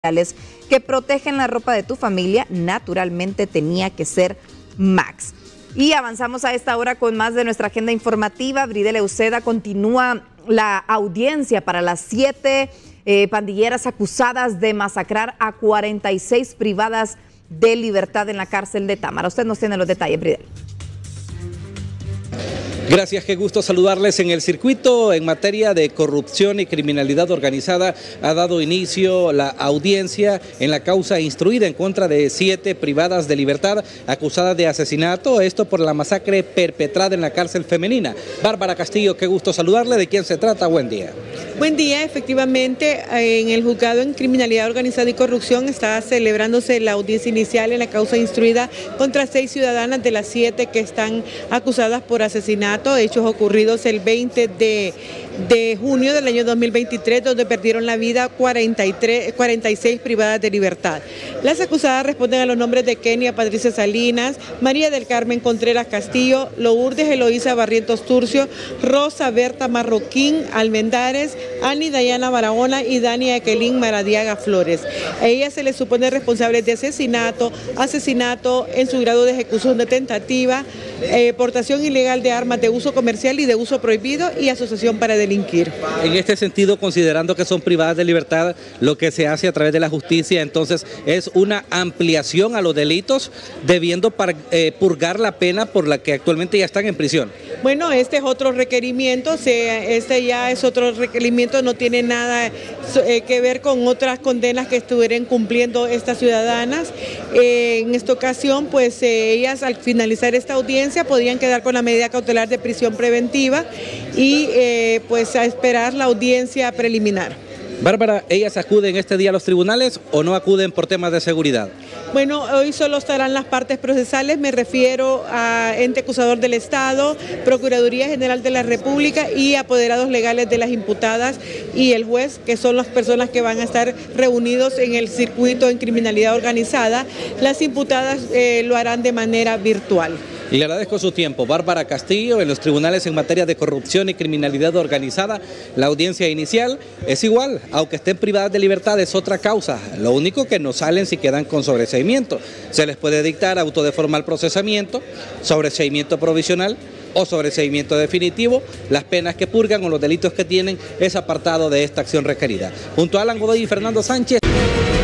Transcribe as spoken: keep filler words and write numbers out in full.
que protegen la ropa de tu familia, naturalmente tenía que ser Max. Y avanzamos a esta hora con más de nuestra agenda informativa. Bridele Uceda, continúa la audiencia para las siete eh, pandilleras acusadas de masacrar a cuarenta y seis privadas de libertad en la cárcel de Támara. Usted nos tiene los detalles, Bridele. Gracias, qué gusto saludarles. En el circuito en materia de corrupción y criminalidad organizada ha dado inicio la audiencia en la causa instruida en contra de siete privadas de libertad acusadas de asesinato, esto por la masacre perpetrada en la cárcel femenina. Bárbara Castillo, qué gusto saludarle. ¿De quién se trata? Buen día. Buen día, efectivamente en el juzgado en criminalidad organizada y corrupción está celebrándose la audiencia inicial en la causa instruida contra seis ciudadanas de las siete que están acusadas por asesinato, hechos ocurridos el veinte de junio del año dos mil veintitrés, donde perdieron la vida cuarenta y tres, cuarenta y seis privadas de libertad. Las acusadas responden a los nombres de Kenia Patricia Salinas, María del Carmen Contreras Castillo, Lourdes Eloísa Barrientos Turcio, Rosa Berta Marroquín Almendares, Ani Dayana Barahona y Dania Ekelín Maradiaga Flores. A ellas se les supone responsables de asesinato, asesinato en su grado de ejecución de tentativa, eh, portación ilegal de armas de uso comercial y de uso prohibido y asociación para delinquir. En este sentido, considerando que son privadas de libertad, lo que se hace a través de la justicia entonces es una ampliación a los delitos, debiendo par, eh, purgar la pena por la que actualmente ya están en prisión. Bueno, este es otro requerimiento, se, este ya es otro requerimiento, no tiene nada eh, que ver con otras condenas que estuvieran cumpliendo estas ciudadanas. Eh, en esta ocasión, pues eh, ellas al finalizar esta audiencia podían quedar con la medida cautelar de prisión preventiva y eh, pues a esperar la audiencia preliminar. Bárbara, ¿ellas acuden este día a los tribunales o no acuden por temas de seguridad? Bueno, hoy solo estarán las partes procesales, me refiero a ente acusador del Estado, Procuraduría General de la República y apoderados legales de las imputadas y el juez, que son las personas que van a estar reunidos en el circuito en criminalidad organizada. Las imputadas eh, lo harán de manera virtual. Y le agradezco su tiempo. Bárbara Castillo, en los tribunales en materia de corrupción y criminalidad organizada, la audiencia inicial es igual, aunque estén privadas de libertad es otra causa. Lo único que no salen si quedan con sobreseimiento. Se les puede dictar auto de formal procesamiento, sobreseimiento provisional o sobreseimiento definitivo. Las penas que purgan o los delitos que tienen es apartado de esta acción requerida. Junto a Alan Godoy y Fernando Sánchez.